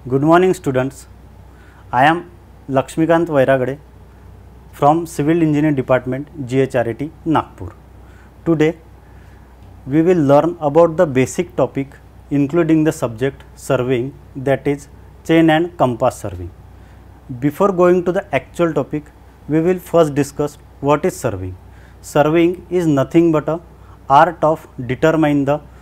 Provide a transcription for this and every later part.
Good morning students. I am Lakshmikant Vairagade from Civil Engineering Department GHRAT Nagpur. Today we will learn about the basic topic including the subject surveying, that is chain and compass surveying. Before going to the actual topic, we will first discuss what is surveying. Surveying is nothing but a art of determining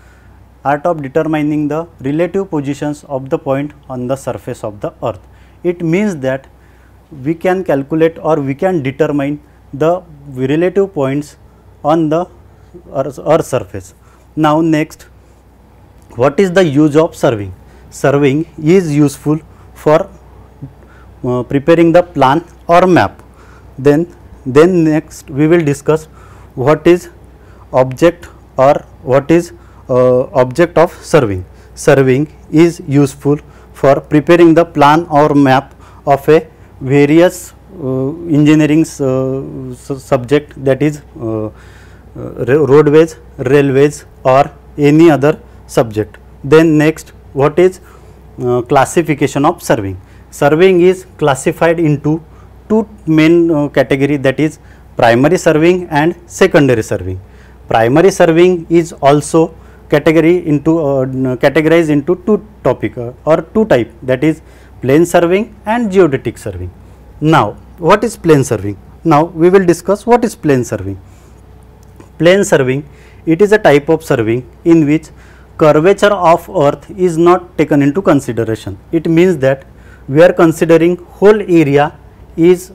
the relative positions of the point on the surface of the earth. It means that we can calculate or we can determine the relative points on the earth surface. Now next, what is the use of surveying? Surveying is useful for preparing the plan or map. Then next we will discuss what is object or what is object of surveying. Surveying is useful for preparing the plan or map of a various engineering subject, that is roadways, railways or any other subject. Then next, what is classification of surveying? Surveying is classified into two main category, that is primary surveying and secondary surveying. Primary surveying is also categorized into two topic or two type, that is plane surveying and geodetic surveying. Now what is plane surveying? Now we will discuss what is plane surveying. Plane surveying, it is a type of surveying in which curvature of earth is not taken into consideration. It means that we are considering whole area is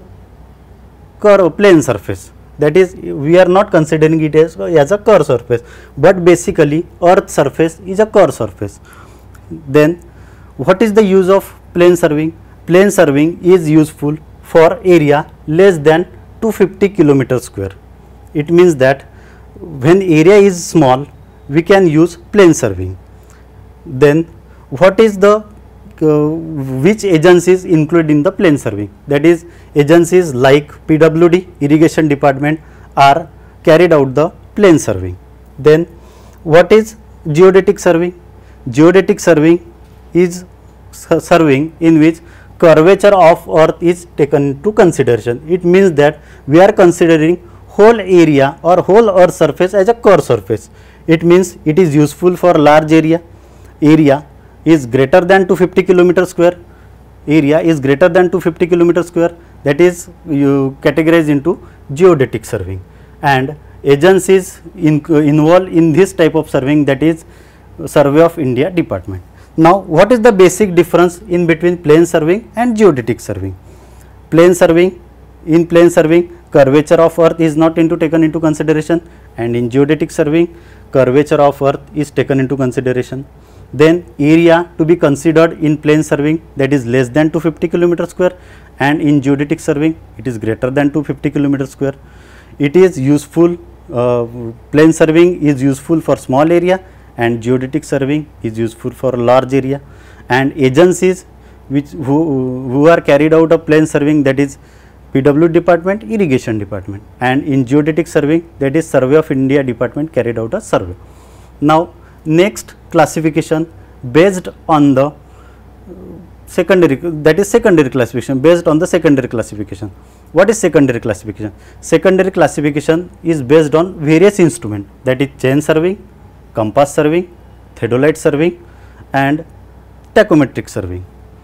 plane surface, that is we are not considering it as a curved surface, but basically earth surface is a curved surface. Then what is the use of plane surveying? Plane surveying is useful for area less than 250 km square. It means that when area is small, we can use plane surveying. Then what is the which agencies included in the plane surveying? That is agencies like PWD, irrigation department, are carried out the plane surveying. Then what is geodetic surveying? Geodetic surveying is surveying in which curvature of earth is taken into consideration. It means that we are considering whole area or whole earth surface as a curved surface. It means it is useful for large area. Area is greater than 250 km square. Area is greater than 250 km square, that is you categorize into geodetic surveying. And agencies involved in this type of surveying, that is Survey of India department. Now what is the basic difference in between plane surveying and geodetic surveying? Plane surveying, in plane surveying curvature of earth is not taken into consideration, and in geodetic surveying curvature of earth is taken into consideration. Then area to be considered in plane surveying, that is less than 250 km square, and in geodetic surveying it is greater than 250 km square. It is useful, plane surveying is useful for small area and geodetic surveying is useful for large area. And agencies who are carried out a plane surveying, that is PW department, irrigation department, and in geodetic surveying, that is Survey of India department carried out a survey. Now next, classification based on the secondary, that is secondary classification, based on the secondary classification. What is secondary classification? Secondary classification is based on various instruments, that is chain surveying, compass surveying, theodolite surveying and tachometric surveying.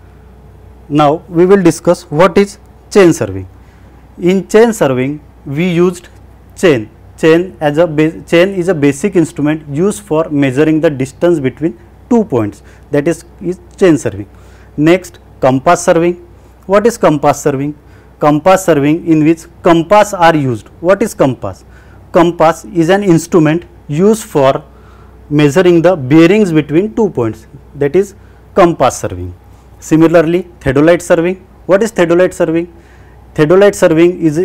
Now we will discuss what is chain surveying. In chain surveying we used chain. Chain is a basic instrument used for measuring the distance between 2 points, that is chain surveying. Next, compass surveying. What is compass surveying? Compass surveying in which compass are used. What is compass? Compass is an instrument used for measuring the bearings between 2 points, that is compass surveying. Similarly, theodolite surveying. What is theodolite surveying? Theodolite surveying is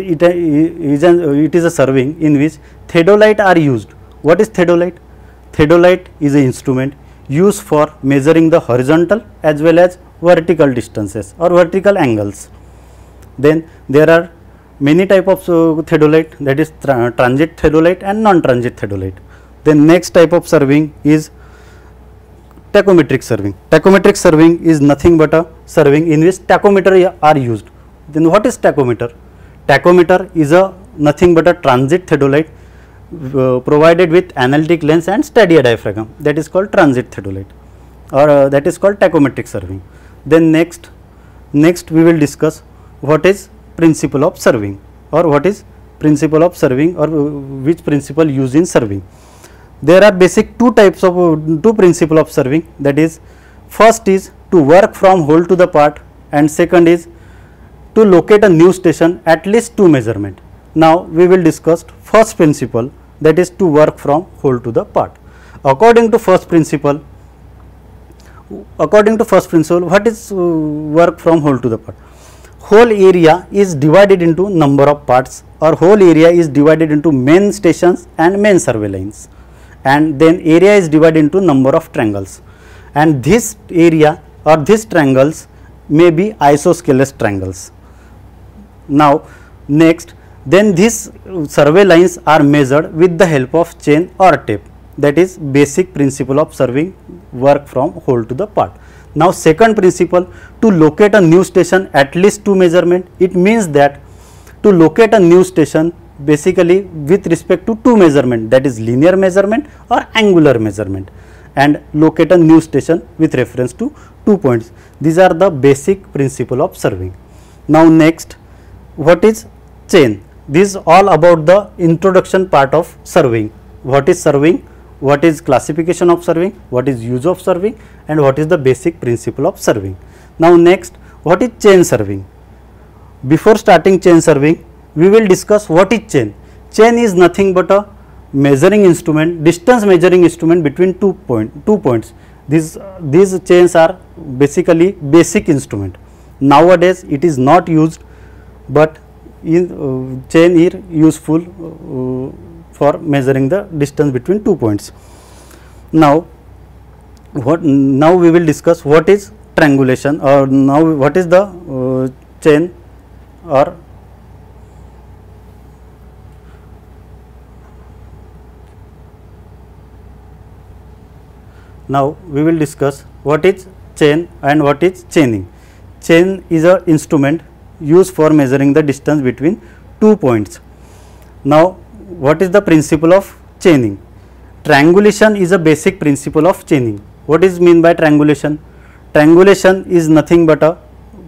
a surveying in which theodolite are used. What is theodolite? Theodolite is an instrument used for measuring the horizontal as well as vertical distances or vertical angles. Then there are many type of theodolite, that is transit theodolite and non-transit theodolite. The next type of surveying is tachometric serving. Tachometric serving is nothing but a serving in which tachometer are used. Then what is tachometer? Tachometer is a nothing but a transit theodolite provided with analytic lens and stadia diaphragm, that is called transit theodolite, or that is called tachometric serving. Then next we will discuss what is principle of serving, or what is principle of serving, or which principle used in serving. There are basic two principle of serving, that is, first is to work from whole to the part, and second is to locate a new station at least 2 measurement. Now we will discuss first principle, that is to work from whole to the part. According to first principle, what is work from whole to the part? Whole area is divided into number of parts, or whole area is divided into main stations and main survey lines, and then area is divided into number of triangles, and this area or these triangles may be isosceles triangles. Now next, then these survey lines are measured with the help of chain or tape, that is basic principle of serving, work from whole to the part. Now second principle, to locate a new station at least 2 measurement, it means that to locate a new station basically with respect to 2 measurement, that is linear measurement or angular measurement, and locate a new station with reference to 2 points. These are the basic principle of serving. Now next, what is chain? This is all about the introduction part of serving. What is serving? What is classification of serving? What is use of serving? And what is the basic principle of serving? Now next, what is chain serving? Before starting chain serving, we will discuss what is chain. Chain is nothing but a measuring instrument, distance measuring instrument between 2 points. These chains are basically basic instrument. Nowadays it is not used, but in chain is useful for measuring the distance between 2 points. Now we will discuss what is triangulation, or now what is the chain, or now we will discuss what is chain and what is chaining. Chain is a instrument used for measuring the distance between 2 points. Now what is the principle of chaining? Triangulation is a basic principle of chaining. What is mean by triangulation? Triangulation is nothing but a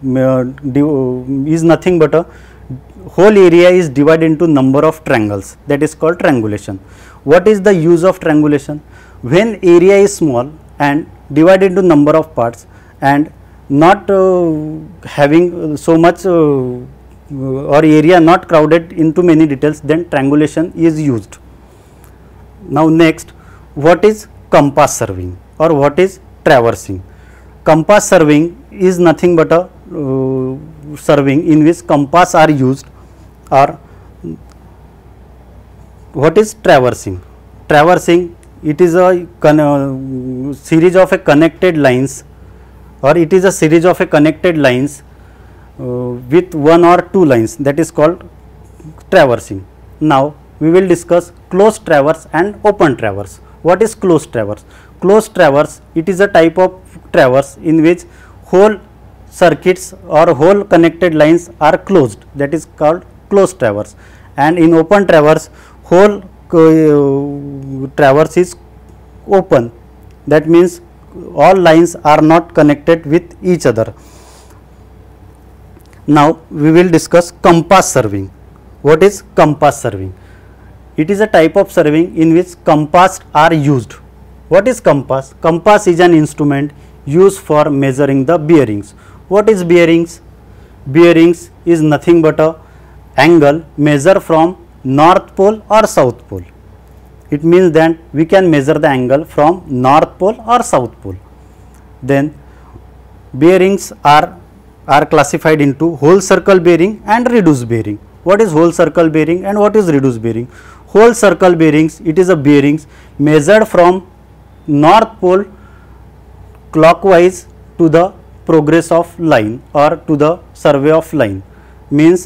whole area is divided into number of triangles, that is called triangulation. What is the use of triangulation? When area is small and divided into number of parts and not having so much or area not crowded into many details, then triangulation is used. Now next, what is compass serving or what is traversing? Compass serving is nothing but a serving in which compass are used. Or what is traversing? Traversing, it is a series of connected lines, or it is a series of connected lines with 1 or 2 lines, that is called traversing. Now we will discuss closed traverse and open traverse. What is closed traverse? Closed traverse, it is a type of traverse in which whole circuits or whole connected lines are closed, that is called closed traverse. And in open traverse, whole traverse is open, that means all lines are not connected with each other. Now we will discuss compass serving. What is compass serving? It is a type of serving in which compass are used. What is compass? Compass is an instrument used for measuring the bearings. What is bearings? Bearings is nothing but a angle measured from north pole or south pole. It means that we can measure the angle from north pole or south pole. Then bearings are classified into whole circle bearing and reduced bearing. What is whole circle bearing and what is reduced bearing? Whole circle bearings, it is a bearings measured from north pole clockwise to the progress of line or to the survey of line. Means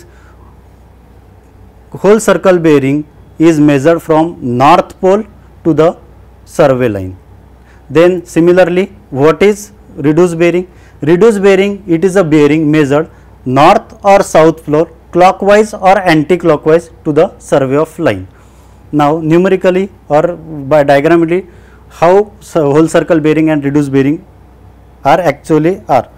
whole circle bearing is measured from north pole to the survey line. Then similarly, what is reduced bearing? Reduced bearing, it is a bearing measured north or south floor, clockwise or anti-clockwise to the survey of line. Now numerically or by diagrammically, how whole circle bearing and reduced bearing are actually are.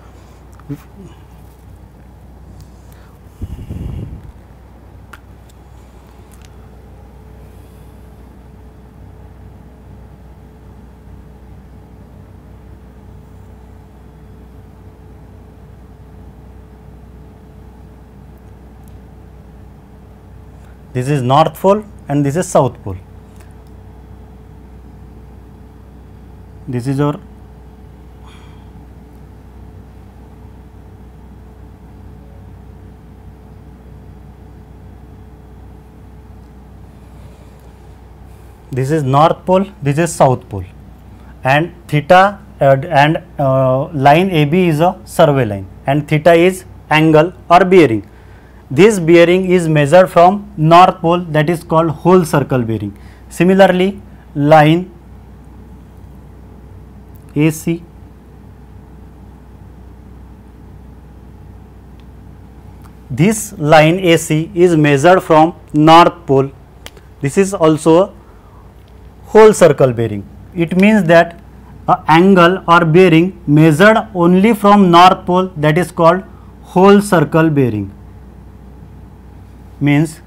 This is north pole and this is south pole. This is our this is north pole, this is south pole, and theta line AB is a survey line and theta is angle or bearing. This bearing is measured from north pole, that is called whole circle bearing. Similarly, line AC this line AC is measured from north pole. This is also a whole circle bearing. It means that a angle or bearing measured only from north pole, that is called whole circle bearing. Means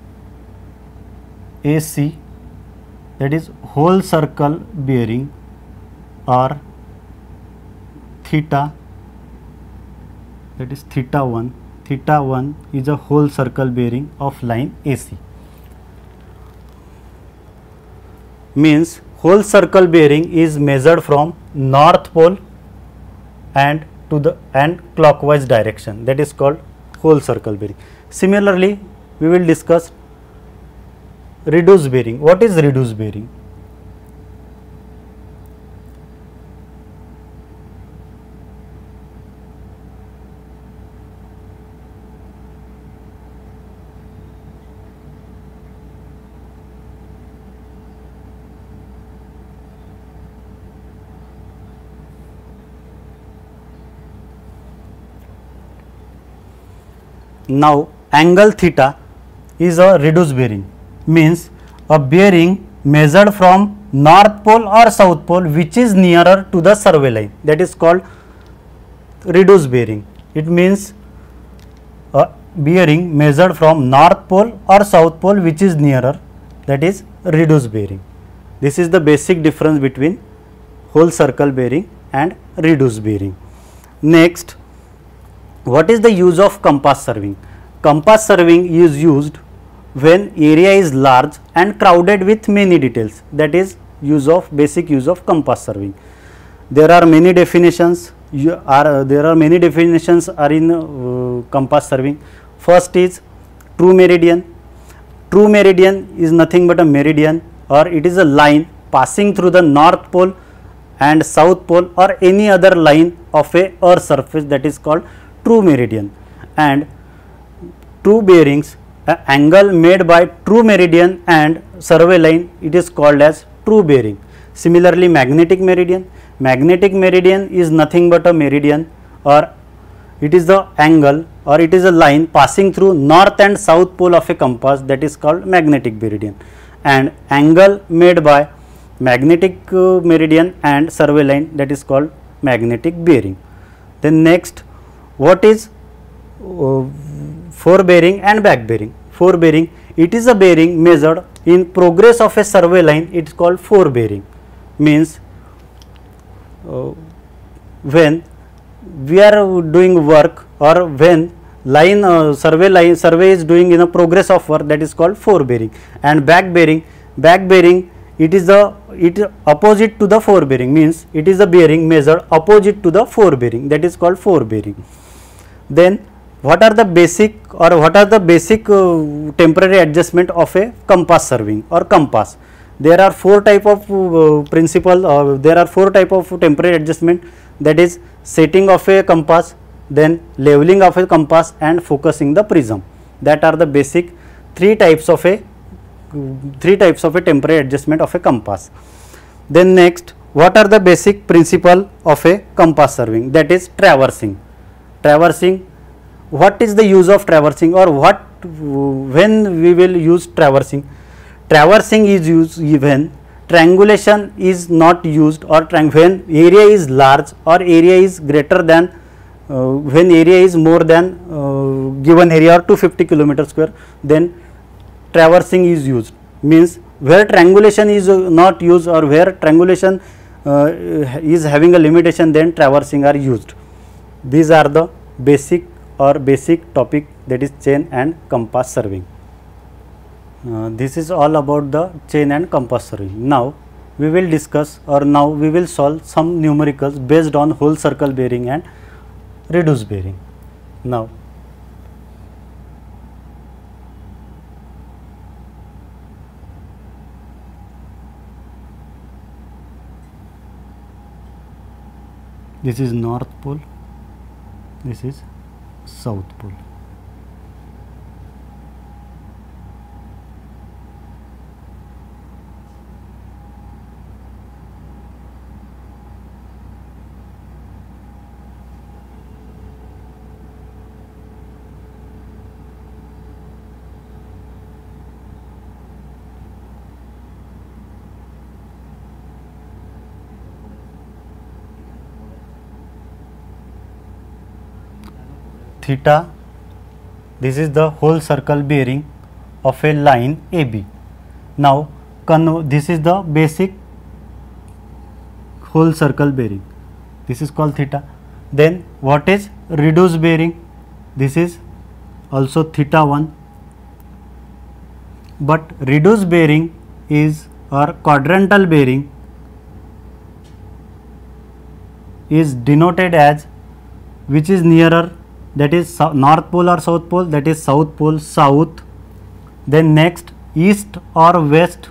AC, that is whole circle bearing, or theta, that is theta 1. Theta 1 is a whole circle bearing of line AC. Means whole circle bearing is measured from north pole and to the clockwise direction, that is called whole circle bearing. Similarly, we will discuss reduced bearing. What is reduced bearing? Now angle theta is a reduced bearing, means a bearing measured from north pole or south pole which is nearer to the survey line, that is called reduced bearing. It means a bearing measured from north pole or south pole which is nearer, that is reduced bearing. This is the basic difference between whole circle bearing and reduced bearing. Next, what is the use of compass serving? Compass serving is used when area is large and crowded with many details, that is basic use of compass serving. There are many definitions in compass serving. First is true meridian. True meridian is nothing but a meridian, or it is a line passing through the north pole and south pole or any other line of a earth surface, that is called true meridian. And true bearings, angle made by true meridian and survey line, it is called as true bearing. Similarly, magnetic meridian. Magnetic meridian is nothing but a meridian, or it is the angle or it is a line passing through north and south pole of a compass, that is called magnetic meridian. And angle made by magnetic meridian and survey line, that is called magnetic bearing. Then next, what is forebearing and back bearing? Forebearing, it is a bearing measured in progress of a survey line, it is called forebearing. Means when we are doing work, or when survey is doing in a progress of work, that is called forebearing. And back bearing, it is opposite to the forebearing, means it is a bearing measured opposite to the forebearing, that is called forebearing. Then what are the basic temporary adjustment of a compass serving or compass? There are four type of there are four type of temporary adjustment, that is setting of a compass, then leveling of a compass and focusing the prism. That are the basic three types of a temporary adjustment of a compass. Then next, what are the basic principle of a compass serving? That is traversing. Traversing, what is the use of traversing, or what, when we will use traversing? Traversing is used when triangulation is not used, or when area is large or area is greater than, when area is more than given area or 250 kilometer square, then traversing is used. Means where triangulation is not used, or where triangulation is having a limitation, then traversing are used. These are the basic topic, that is chain and compass serving. This is all about the chain and compass serving. Now we will discuss, or now we will solve some numericals based on whole circle bearing and reduced bearing. Now this is North Pole, this is South Pole. Theta, this is the whole circle bearing of a line AB. Now this is the basic whole circle bearing, this is called theta. Then what is reduced bearing? This is also theta 1, but reduced bearing is, or quadrantal bearing is denoted as, which is nearer, that is North Pole or South Pole, that is South Pole, south. Then next east or west,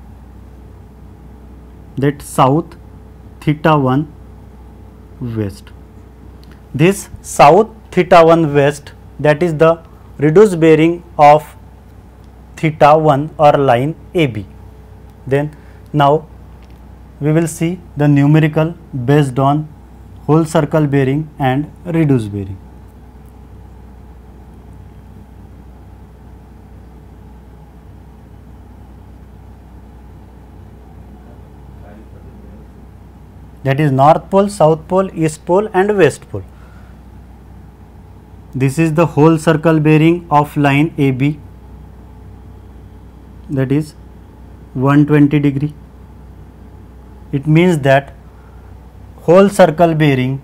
that south, theta 1 west. This south theta 1 west, that is the reduced bearing of theta 1 or line AB. Then now we will see the numerical based on whole circle bearing and reduced bearing. That is North Pole, South Pole, East Pole and West Pole. This is the whole circle bearing of line AB, that is 120 degree. It means that whole circle bearing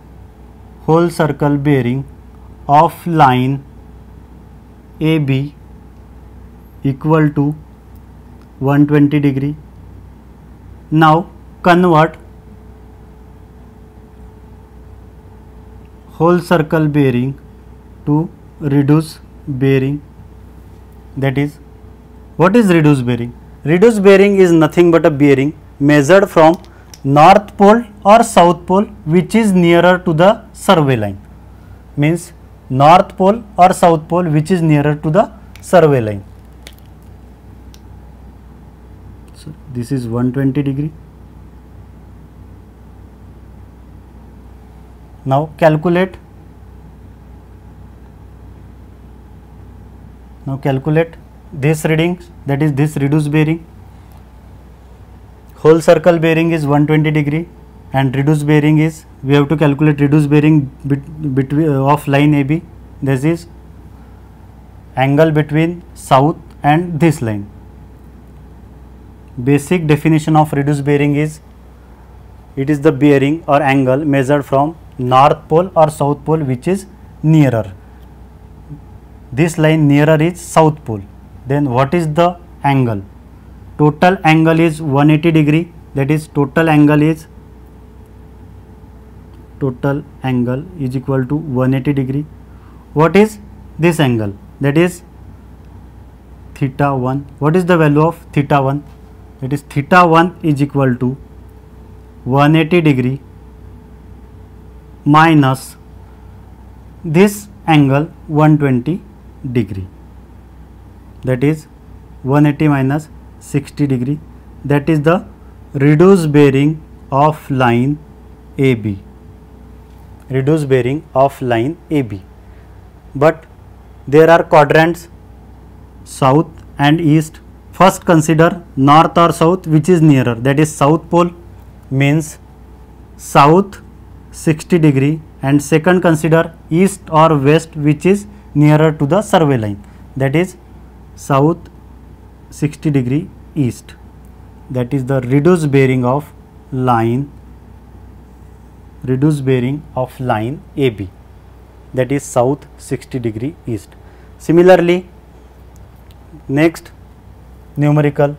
of line AB equal to 120 degree. Now convert whole circle bearing to reduced bearing. That is, what is reduced bearing? Reduced bearing is nothing but a bearing measured from North Pole or South Pole which is nearer to the survey line. Means North Pole or South Pole which is nearer to the survey line. So this is 120 degree. Now calculate. Now calculate this readings, that is this reduced bearing. Whole circle bearing is 120 degree and reduced bearing is, we have to calculate reduced bearing between of line AB. This is angle between south and this line. Basic definition of reduced bearing is, it is the bearing or angle measured from North Pole or South Pole which is nearer. This line nearer is South Pole. Then what is the angle? Total angle is 180 degree, that is total angle is equal to 180 degree. What is this angle? That is theta 1. What is the value of theta 1? That is theta 1 is equal to 180 degree minus this angle 120 degree, that is 180 minus 60 degree, that is the reduced bearing of line AB, reduced bearing of line AB. But there are quadrants south and east. First consider north or south, which is nearer, that is south pole means south 60 degree, and second consider east or west, which is nearer to the survey line, that is south 60 degree east, that is the reduced bearing of line AB, that is south 60 degree east. Similarly, next numerical,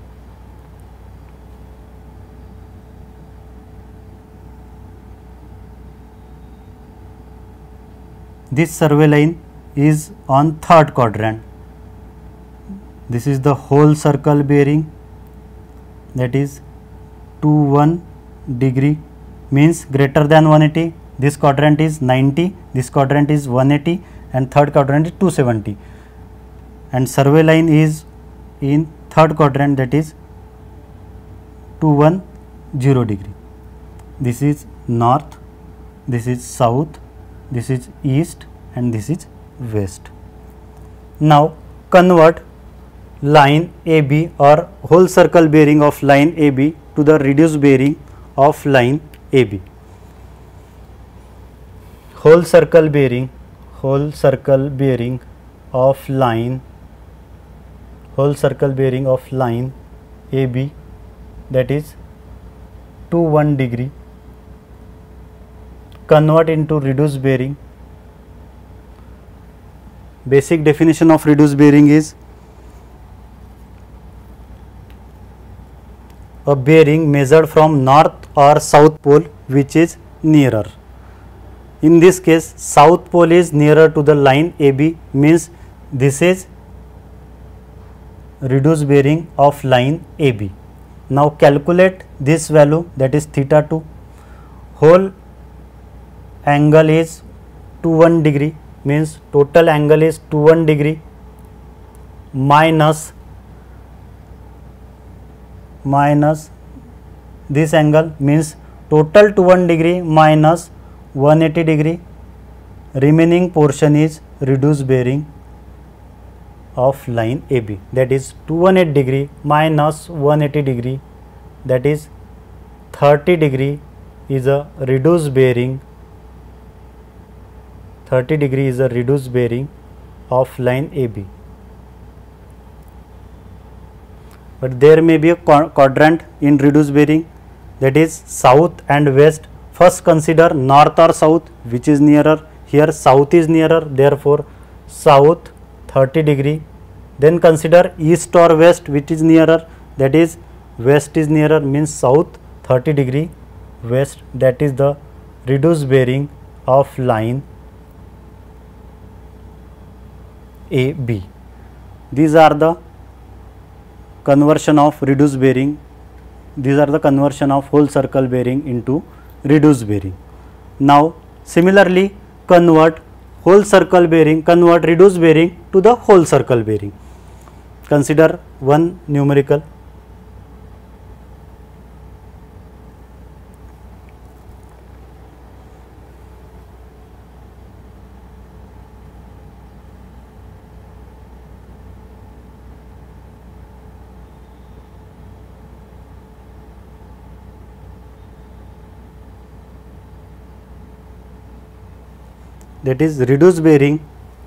this survey line is on third quadrant. This is the whole circle bearing, that is 21 degree, means greater than 180. This quadrant is 90, this quadrant is 180, and third quadrant is 270, and survey line is in third quadrant, that is 210 degree. This is north, this is south, this is east, and this is west. Now convert line AB or whole circle bearing of line AB to the reduced bearing of line AB. Whole circle bearing of line AB, that is 21 degree, convert into reduced bearing. Basic definition of reduced bearing is a bearing measured from north or south pole which is nearer. In this case, south pole is nearer to the line AB, means this is reduced bearing of line AB. Now calculate this value, that is theta 2. Whole angle is 21 degree, means total angle is 21 degree minus this angle, means total 21 degree minus 180 degree, remaining portion is reduced bearing of line AB, that is 218 degree minus 180 degree, that is 30 degree is a reduced bearing, 30 degree is a reduced bearing of line AB. But there may be a quadrant in reduced bearing, that is south and west. First consider north or south, which is nearer. Here south is nearer, therefore south 30 degree. Then consider east or west, which is nearer, that is west is nearer, means south 30 degree west, that is the reduced bearing of line AB. These are the conversion of reduced bearing, these are the conversion of whole circle bearing into reduced bearing. Now similarly convert reduced bearing to the whole circle bearing. Consider one numerical. That is reduced bearing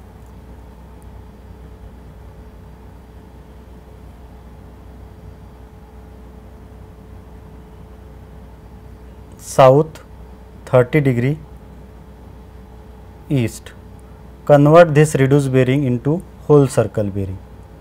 south 30 degree east. Convert this reduced bearing into whole circle bearing.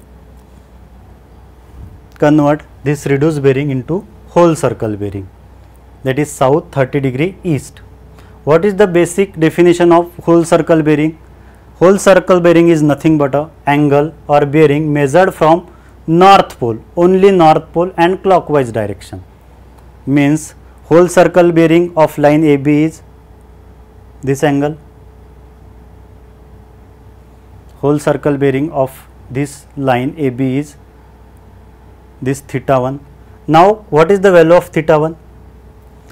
Convert this reduced bearing into whole circle bearing, that is south 30 degree east. What is the basic definition of whole circle bearing? Whole circle bearing is nothing but a angle or bearing measured from north pole, only north pole and clockwise direction. Means whole circle bearing of line AB is this angle. Whole circle bearing of this line AB is this theta 1. Now what is the value of theta 1?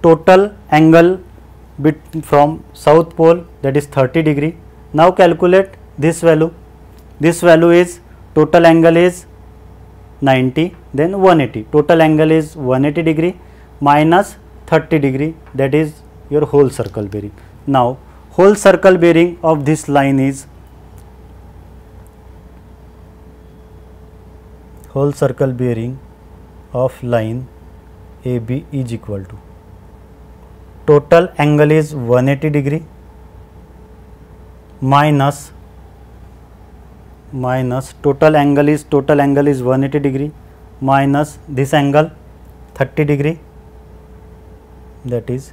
total angle from south pole, that is 30 degree. Now calculate this value. This value is, total angle is 90, then 180. Total angle is 180 degree minus 30 degree, that is your whole circle bearing. Now whole circle bearing of this line is, whole circle bearing of line AB is equal to, total angle is 180 degree minus total angle is 180 degree minus this angle 30 degree, that is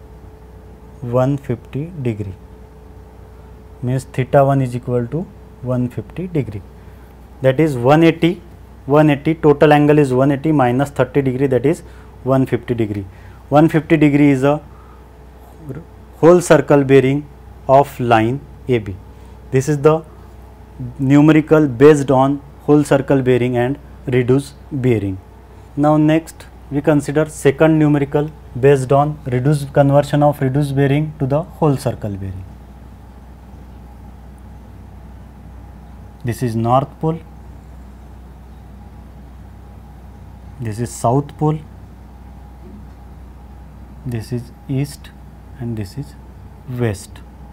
150 degree, means theta 1 is equal to 150 degree, that is 180, total angle is 180 minus 30 degree, that is 150 degree. 150 degree is a whole circle bearing of line AB. This is the numerical based on whole circle bearing and reduced bearing. Now next we consider second numerical based on reduced conversion of reduced bearing to the whole circle bearing. This is north pole, this is south pole, this is east and this is west.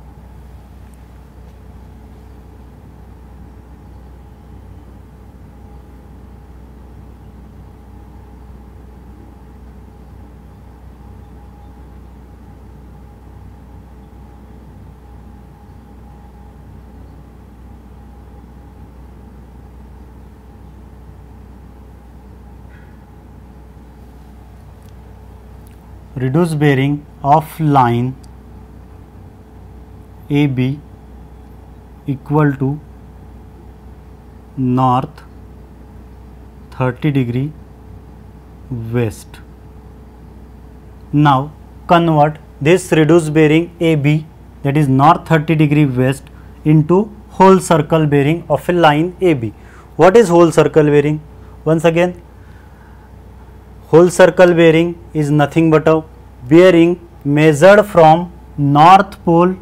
Reduced bearing of line AB equal to north 30 degree west. Now convert this reduced bearing AB, that is north 30 degree west, into whole circle bearing of a line AB. What is whole circle bearing? Once again, whole circle bearing is nothing but a bearing measured from north pole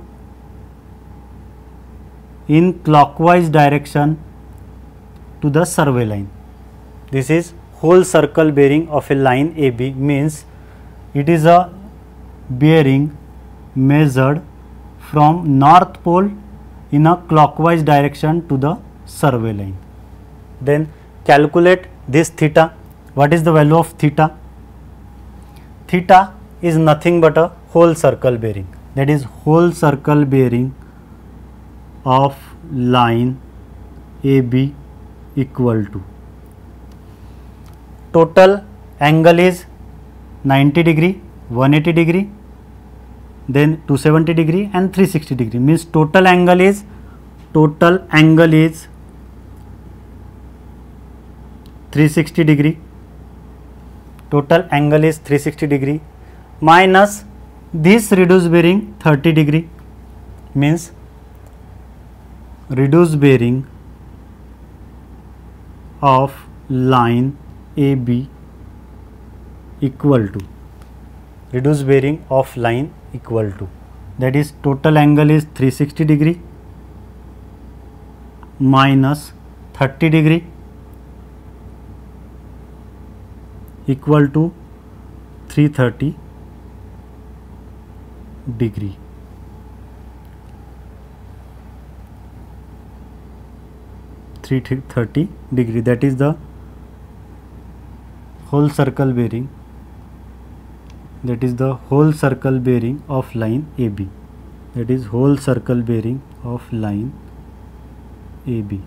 in clockwise direction to the survey line. This is whole circle bearing of a line AB, means it is a bearing measured from north pole in a clockwise direction to the survey line. Then calculate this theta. What is the value of theta? Theta is nothing but a whole circle bearing, that is whole circle bearing of line AB equal to, total angle is 90 degree, 180 degree, then 270 degree and 360 degree, means total angle is 360 degree. Total angle is 360 degree minus this reduced bearing 30 degree, means reduced bearing of line AB equal to, reduced bearing of line equal to, that is total angle is 360 degree minus 30 degree equal to 330 degree. That is the whole circle bearing, that is the whole circle bearing of line AB, that is whole circle bearing of line AB.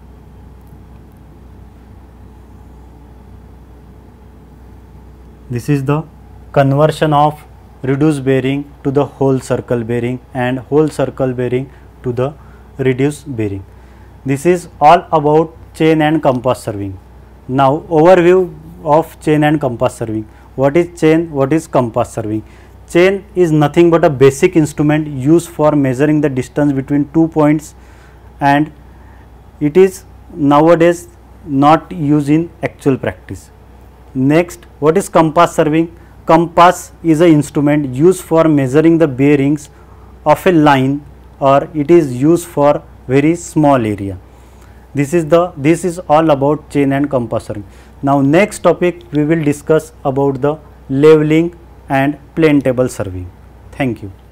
This is the conversion of reduced bearing to the whole circle bearing and whole circle bearing to the reduced bearing. This is all about chain and compass serving. Now overview of chain and compass serving. What is chain? What is compass serving? Chain is nothing but a basic instrument used for measuring the distance between 2 points, and it is nowadays not used in actual practice. Next, what is compass serving? compass is an instrument used for measuring the bearings of a line, or it is used for very small area. This is all about chain and compass surveying. Now next topic we will discuss about the leveling and plane table surveying. Thank you.